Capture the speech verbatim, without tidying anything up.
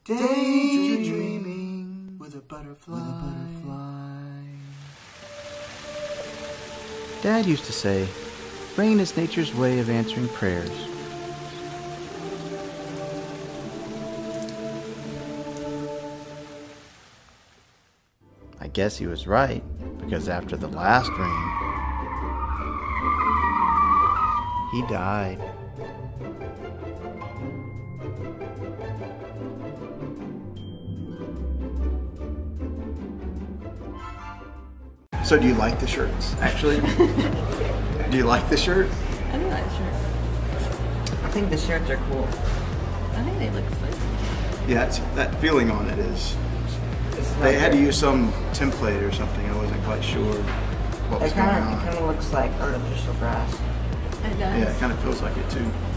Daydreaming with a butterfly. With a butterfly. Dad used to say, rain is nature's way of answering prayers. I guess he was right, because after the last rain, he died. So do you like the shirts, actually? Do you like the shirt? I do like the shirts. I think the shirts are cool. I think they look fun. Yeah, it's, that feeling on it is. It's They like had to a- use some template or something. I wasn't quite sure what was It going kind of, on. it kind of looks like artificial grass. It does. Yeah, it kind of feels like it too.